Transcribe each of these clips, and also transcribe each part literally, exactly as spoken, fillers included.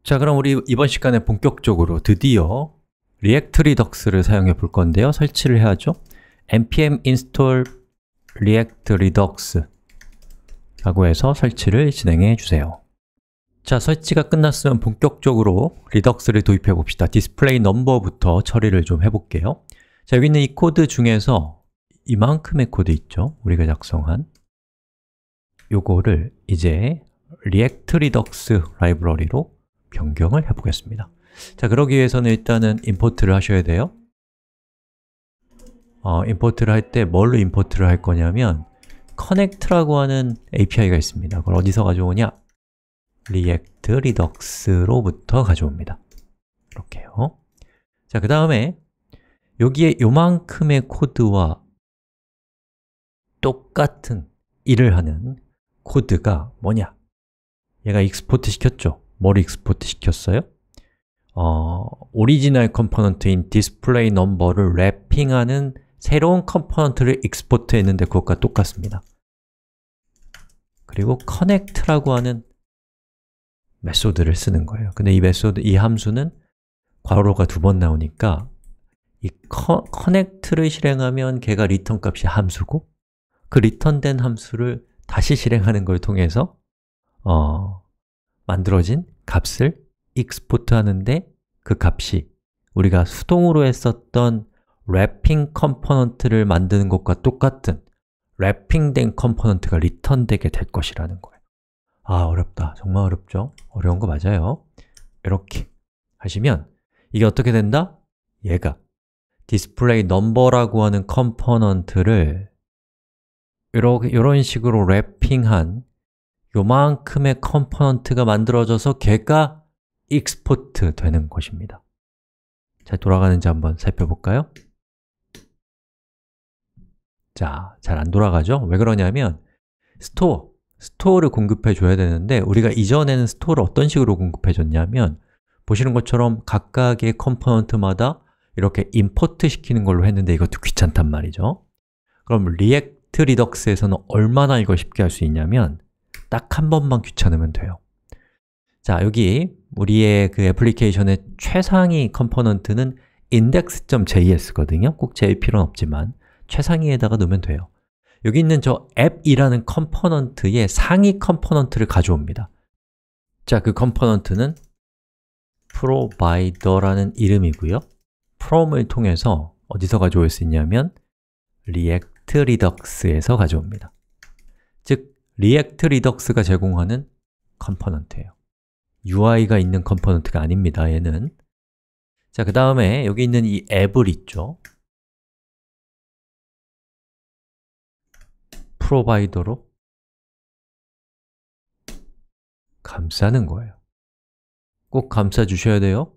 자, 그럼 우리 이번 시간에 본격적으로 드디어 리액트 리덕스를 사용해 볼 건데요. 설치를 해야죠. npm install react redux 라고 해서 설치를 진행해 주세요. 자, 설치가 끝났으면 본격적으로 리덕스를 도입해 봅시다. 디스플레이 넘버부터 처리를 좀 해볼게요. 자, 여기 있는 이 코드 중에서 이만큼의 코드 있죠? 우리가 작성한 요거를 이제 리액트 리덕스 라이브러리로 변경을 해보겠습니다. 자, 그러기 위해서는 일단은 임포트를 하셔야 돼요. 어, 임포트를 할 때 뭘로 임포트를 할 거냐면 connect라고 하는 에이피아이가 있습니다. 그걸 어디서 가져오냐? 리액트 리덕스로부터 가져옵니다. 이렇게요. 자, 그 다음에 여기에 요만큼의 코드와 똑같은 일을 하는 코드가 뭐냐? 얘가 익스포트 시켰죠? 뭘 익스포트 시켰어요? 어, 오리지널 컴포넌트인 디스플레이 넘버를 랩핑하는 새로운 컴포넌트를 익스포트 했는데 그것과 똑같습니다. 그리고 connect라고 하는 메소드를 쓰는 거예요. 근데 이 메소드, 이 함수는 괄호가 두 번 나오니까 이 connect를 실행하면 걔가 리턴 값이 함수고 그 리턴된 함수를 다시 실행하는 걸 통해서 어, 만들어진 값을 익스포트 하는데 그 값이 우리가 수동으로 했었던 랩핑 컴포넌트를 만드는 것과 똑같은 랩핑된 컴포넌트가 리턴되게 될 것이라는 거예요. 아, 어렵다. 정말 어렵죠? 어려운 거 맞아요. 이렇게 하시면 이게 어떻게 된다? 얘가 디스플레이 넘버라고 하는 컴포넌트를 이렇게, 이런 식으로 랩핑한 요만큼의 컴포넌트가 만들어져서 걔가 익스포트 되는 것입니다. 잘 돌아가는지 한번 살펴볼까요? 자, 잘 안 돌아가죠? 왜 그러냐면 스토어, 스토어를 공급해 줘야 되는데 우리가 이전에는 스토어를 어떤 식으로 공급해 줬냐면 보시는 것처럼 각각의 컴포넌트마다 이렇게 임포트 시키는 걸로 했는데 이것도 귀찮단 말이죠. 그럼 리액트 리덕스에서는 얼마나 이걸 쉽게 할 수 있냐면 딱 한 번만 귀찮으면 돼요. 자, 여기 우리의 그 애플리케이션의 최상위 컴포넌트는 index.js거든요. 꼭 제일 필요는 없지만 최상위에다가 넣으면 돼요. 여기 있는 저 앱이라는 컴포넌트의 상위 컴포넌트를 가져옵니다. 자, 그 컴포넌트는 provider라는 이름이고요. from을 통해서 어디서 가져올 수 있냐면 리액트 리덕스에서 가져옵니다. 즉, 리액트 리덕스가 제공하는 컴포넌트예요. 유아이가 있는 컴포넌트가 아닙니다, 얘는. 자, 그 다음에 여기 있는 이 앱을 있죠? 프로바이더로 감싸는 거예요. 꼭 감싸 주셔야 돼요.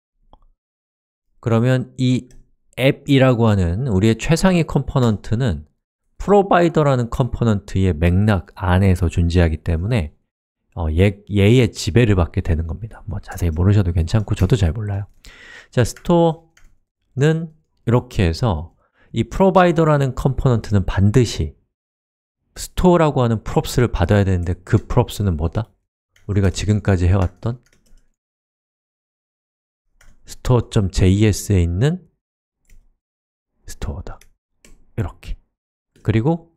그러면 이 앱이라고 하는 우리의 최상위 컴포넌트는 프로바이더라는 컴포넌트의 맥락 안에서 존재하기 때문에 어, 얘, 얘의 지배를 받게 되는 겁니다. 뭐 자세히 모르셔도 괜찮고 저도 잘 몰라요. 자, 스토어는 이렇게 해서 이 프로바이더라는 컴포넌트는 반드시 스토어라고 하는 props를 받아야 되는데 그 props는 뭐다? 우리가 지금까지 해왔던 store.js에 있는 스토어다. 이렇게. 그리고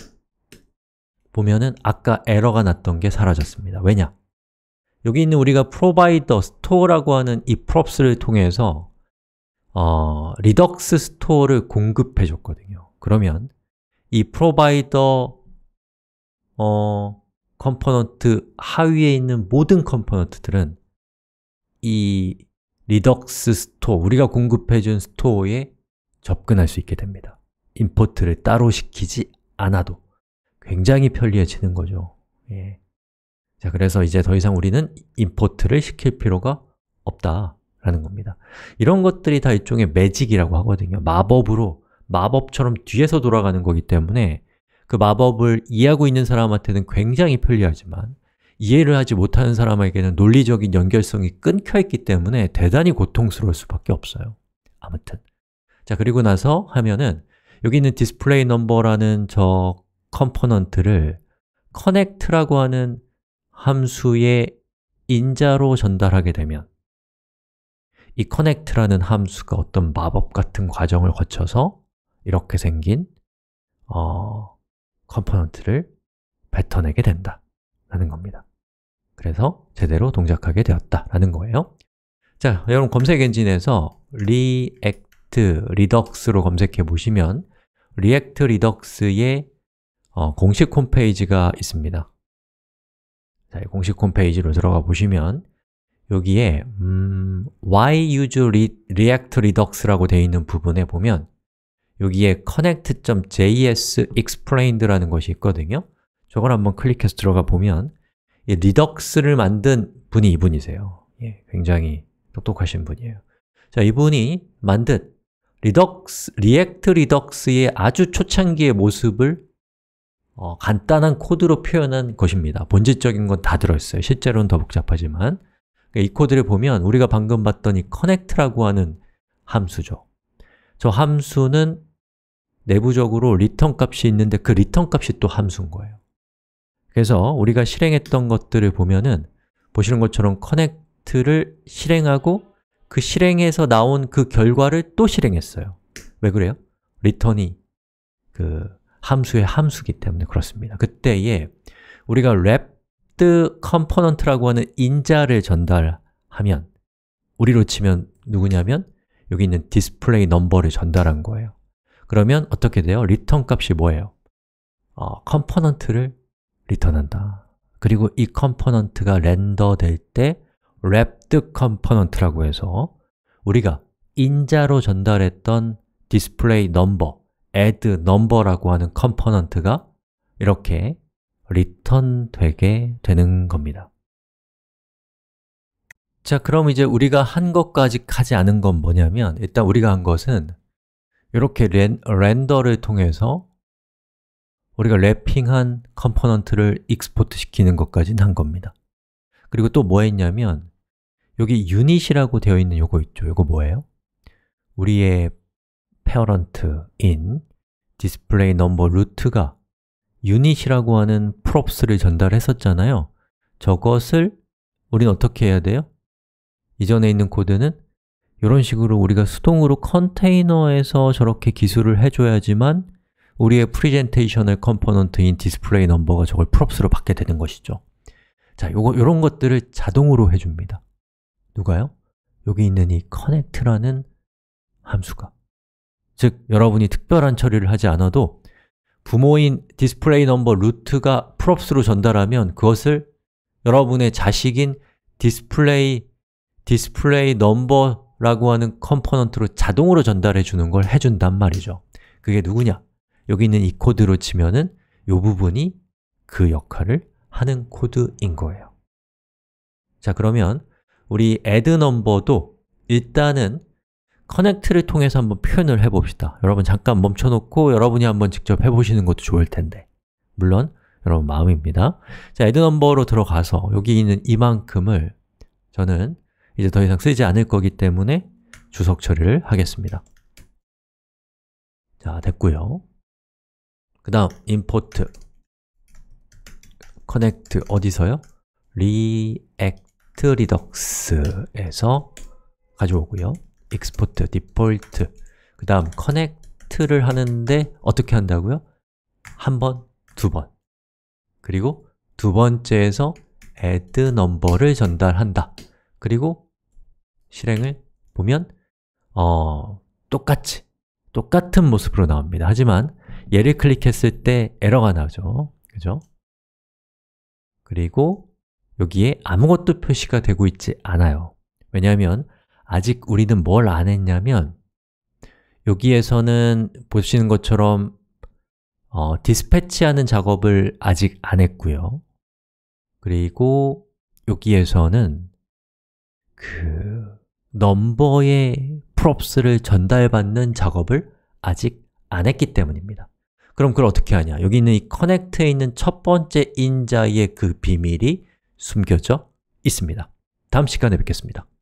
보면은 아까 에러가 났던 게 사라졌습니다. 왜냐? 여기 있는 우리가 provider, store라고 하는 이 props를 통해서 어, 리덕스 스토어를 공급해 줬거든요. 그러면 이 provider 어, 컴포넌트 하위에 있는 모든 컴포넌트들은 이 리덕스 스토어, 우리가 공급해 준 스토어에 접근할 수 있게 됩니다. 임포트를 따로 시키지 않아도 굉장히 편리해지는 거죠. 예. 자, 그래서 이제 더 이상 우리는 임포트를 시킬 필요가 없다라는 겁니다. 이런 것들이 다 일종의 매직이라고 하거든요. 마법으로, 마법처럼 뒤에서 돌아가는 거기 때문에 그 마법을 이해하고 있는 사람한테는 굉장히 편리하지만 이해를 하지 못하는 사람에게는 논리적인 연결성이 끊겨 있기 때문에 대단히 고통스러울 수밖에 없어요. 아무튼 자, 그리고 나서 하면은 여기 있는 디스플레이 넘버라는 저 컴포넌트를 connect라고 하는 함수에 인자로 전달하게 되면 이 connect라는 함수가 어떤 마법 같은 과정을 거쳐서 이렇게 생긴 어, 컴포넌트를 뱉어내게 된다 라는 겁니다. 그래서 제대로 동작하게 되었다라는 거예요. 자, 여러분 검색 엔진에서 React Redux로 검색해 보시면 React Redux의 어, 공식 홈페이지가 있습니다. 자, 이 공식 홈페이지로 들어가 보시면 여기에 음, Why use React Redux라고 되어 있는 부분에 보면 여기에 connect.js explained라는 것이 있거든요. 저걸 한번 클릭해서 들어가 보면 이 리덕스를 만든 분이 이분이세요. 예, 굉장히 똑똑하신 분이에요. 자, 이분이 만든 리덕스, 리액트 리덕스의 아주 초창기의 모습을 어, 간단한 코드로 표현한 것입니다. 본질적인 건 다 들어있어요. 실제로는 더 복잡하지만 이 코드를 보면 우리가 방금 봤던 이 connect라고 하는 함수죠. 저 함수는 내부적으로 return 값이 있는데 그 return 값이 또 함수인 거예요. 그래서 우리가 실행했던 것들을 보면은 보시는 것처럼 connect를 실행하고 그 실행에서 나온 그 결과를 또 실행했어요. 왜 그래요? return이 그 함수의 함수기 때문에 그렇습니다. 그때에 우리가 wrapped component라고 하는 인자를 전달하면 우리로 치면 누구냐면 여기 있는 display number를 전달한 거예요. 그러면 어떻게 돼요? return 값이 뭐예요? 어, 컴포넌트를 리턴한다. 그리고 이 컴포넌트가 렌더 될 때 wrapped component라고 해서 우리가 인자로 전달했던 display number, add number라고 하는 컴포넌트가 이렇게 리턴 되게 되는 겁니다. 자, 그럼 이제 우리가 한 것과 아직 하지 않은 건 뭐냐면 일단 우리가 한 것은 이렇게 렌, 렌더를 통해서 우리가 랩핑한 컴포넌트를 익스포트 시키는 것까지는 한 겁니다. 그리고 또 뭐 했냐면 여기 유닛이라고 되어 있는 요거 있죠? 요거 뭐예요? 우리의 parent인 display number root가 유닛이라고 하는 props를 전달했었잖아요. 저것을 우리는 어떻게 해야 돼요? 이전에 있는 코드는 이런 식으로 우리가 수동으로 컨테이너에서 저렇게 기술을 해줘야지만 우리의 프레젠테이셔널 컴포넌트인 디스플레이 넘버가 저걸 props로 받게 되는 것이죠. 자, 요거, 요런 것들을 자동으로 해줍니다. 누가요? 여기 있는 이 connect라는 함수가. 즉, 여러분이 특별한 처리를 하지 않아도 부모인 디스플레이 넘버 루트가 props로 전달하면 그것을 여러분의 자식인 디스플레이 디스플레이 넘버라고 하는 컴포넌트로 자동으로 전달해 주는 걸 해준단 말이죠. 그게 누구냐? 여기 있는 이 코드로 치면은 이 부분이 그 역할을 하는 코드인 거예요. 자, 그러면 우리 add number도 일단은 connect를 통해서 한번 표현을 해봅시다. 여러분 잠깐 멈춰놓고 여러분이 한번 직접 해보시는 것도 좋을 텐데 물론 여러분 마음입니다. 자, add number로 들어가서 여기 있는 이만큼을 저는 이제 더 이상 쓰지 않을 거기 때문에 주석 처리를 하겠습니다. 자, 됐고요. 그 다음 import connect 어디서요? react redux에서 가져오고요. export default 그 다음 connect를 하는데 어떻게 한다고요? 한 번, 두 번 그리고 두 번째에서 add number를 전달한다. 그리고 실행을 보면 어, 똑같이 똑같은 모습으로 나옵니다. 하지만 얘를 클릭했을 때 에러가 나죠. 그죠? 그리고 여기에 아무것도 표시가 되고 있지 않아요. 왜냐하면 아직 우리는 뭘 안 했냐면 여기에서는 보시는 것처럼 어, 디스패치하는 작업을 아직 안 했고요. 그리고 여기에서는 그 넘버의 props를 전달받는 작업을 아직 안 했기 때문입니다. 그럼 그걸 어떻게 하냐? 여기 있는 이 connect에 있는 첫 번째 인자의 그 비밀이 숨겨져 있습니다. 다음 시간에 뵙겠습니다.